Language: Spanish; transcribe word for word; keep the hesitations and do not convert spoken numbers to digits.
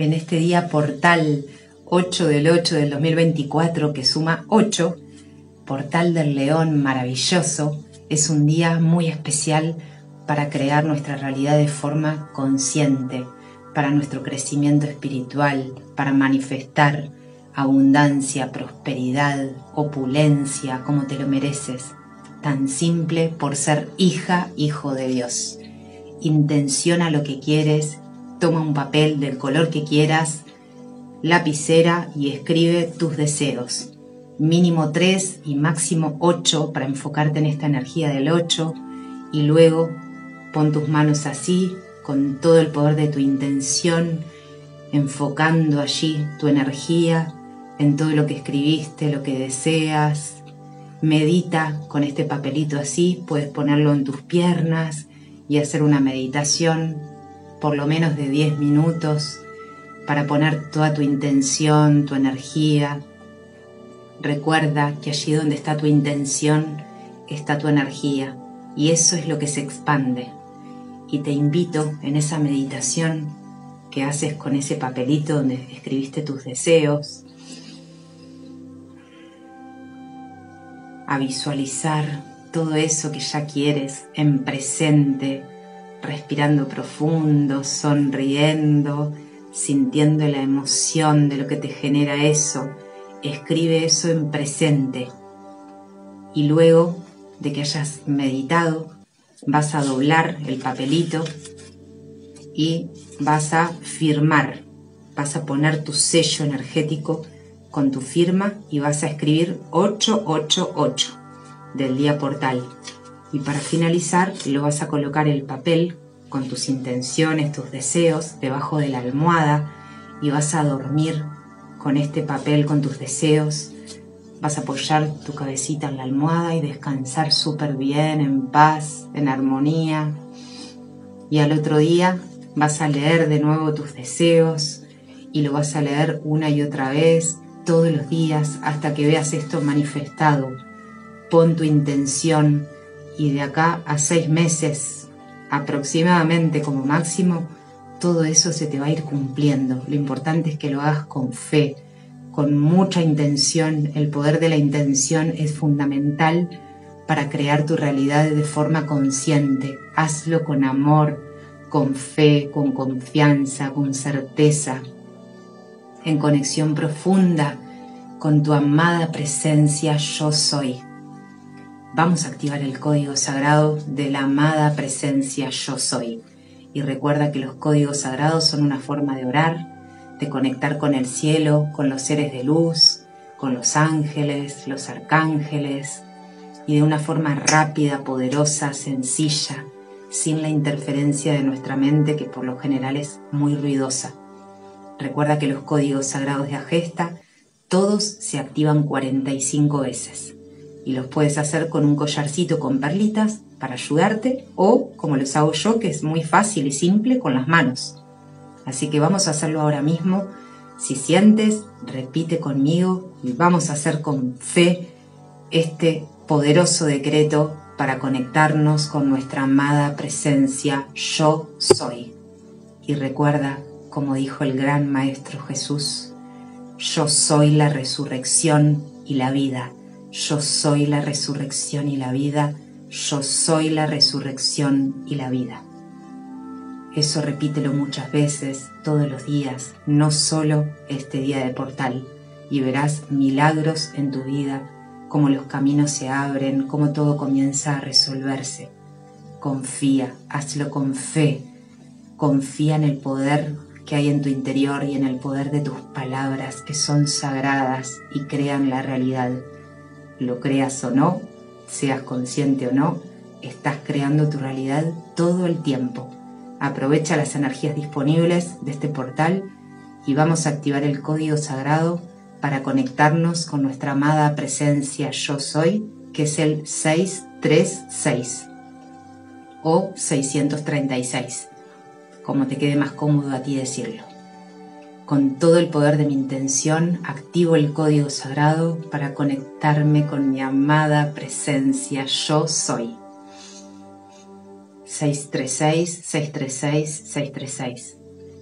en este día portal ocho del ocho del dos mil veinticuatro que suma ocho, portal del león maravilloso. Es un día muy especial para crear nuestra realidad de forma consciente, para nuestro crecimiento espiritual, para manifestar abundancia, prosperidad, opulencia, como te lo mereces. Tan simple por ser hija, hijo de Dios. Intenciona lo que quieres, toma un papel del color que quieras, lapicera y escribe tus deseos. Mínimo tres y máximo ocho para enfocarte en esta energía del ocho, y luego pon tus manos así, con todo el poder de tu intención, enfocando allí tu energía en todo lo que escribiste, lo que deseas. Medita con este papelito así, puedes ponerlo en tus piernas y hacer una meditación por lo menos de diez minutos para poner toda tu intención, tu energía. Recuerda que allí donde está tu intención está tu energía, y eso es lo que se expande. Y te invito en esa meditación que haces con ese papelito donde escribiste tus deseos a visualizar todo eso que ya quieres en presente, respirando profundo, sonriendo, sintiendo la emoción de lo que te genera eso. Escribe eso en presente, y luego de que hayas meditado vas a doblar el papelito y vas a firmar, vas a poner tu sello energético con tu firma y vas a escribir ocho ocho ocho del día portal. Y para finalizar lo vas a colocar el papel con tus intenciones, tus deseos debajo de la almohada, y vas a dormir con este papel, con tus deseos. Vas a apoyar tu cabecita en la almohada y descansar súper bien, en paz, en armonía. Y al otro día vas a leer de nuevo tus deseos y lo vas a leer una y otra vez, todos los días, hasta que veas esto manifestado. Pon tu intención y de acá a seis meses, aproximadamente como máximo, todo eso se te va a ir cumpliendo. Lo importante es que lo hagas con fe, con mucha intención. El poder de la intención es fundamental para crear tu realidad de forma consciente. Hazlo con amor, con fe, con confianza, con certeza, en conexión profunda con tu amada presencia yo soy. Vamos a activar el código sagrado de la amada presencia yo soy. Y recuerda que los códigos sagrados son una forma de orar, de conectar con el cielo, con los seres de luz, con los ángeles, los arcángeles, y de una forma rápida, poderosa, sencilla, sin la interferencia de nuestra mente, que por lo general es muy ruidosa. Recuerda que los códigos sagrados de Agesta todos se activan cuarenta y cinco veces, y los puedes hacer con un collarcito con perlitas para ayudarte, o como los hago yo, que es muy fácil y simple, con las manos. Así que vamos a hacerlo ahora mismo. Si sientes, repite conmigo y vamos a hacer con fe este poderoso decreto para conectarnos con nuestra amada presencia yo soy. Y recuerda, como dijo el gran Maestro Jesús, yo soy la resurrección y la vida. Yo soy la resurrección y la vida. Yo soy la resurrección y la vida. Eso repítelo muchas veces, todos los días, no solo este día de portal, y verás milagros en tu vida, cómo los caminos se abren, cómo todo comienza a resolverse. Confía, hazlo con fe, confía en el poder que hay en tu interior y en el poder de tus palabras, que son sagradas y crean la realidad. Lo creas o no, seas consciente o no, estás creando tu realidad todo el tiempo. Aprovecha las energías disponibles de este portal y vamos a activar el código sagrado para conectarnos con nuestra amada presencia yo soy, que es el seiscientos treinta y seis o seiscientos treinta y seis, como te quede más cómodo a ti decirlo. Con todo el poder de mi intención, activo el código sagrado para conectarme con mi amada presencia yo soy. seiscientos treinta y seis, seiscientos treinta y seis, seiscientos treinta y seis.